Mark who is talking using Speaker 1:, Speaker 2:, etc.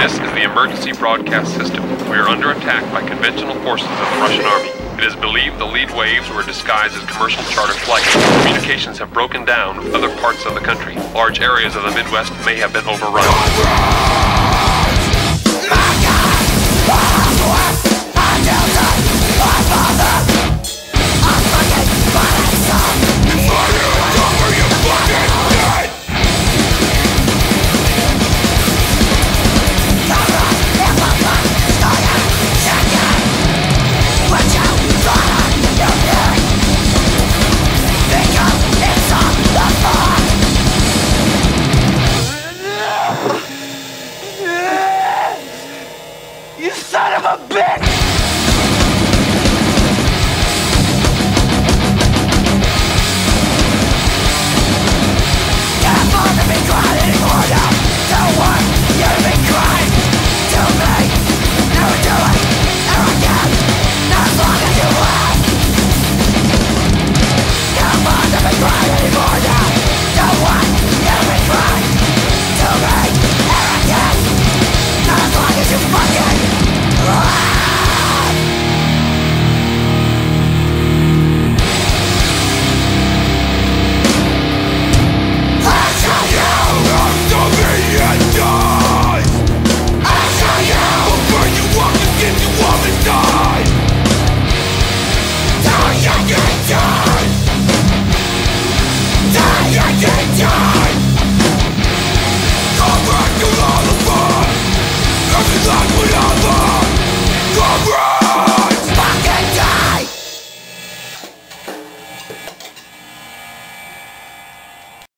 Speaker 1: This is the emergency broadcast system. We are under attack by conventional forces of the Russian army. It is believed the lead waves were disguised as commercial charter flights. Communications have broken down with other parts of the country. Large areas of the Midwest may have been overrun.
Speaker 2: You son of a bitch!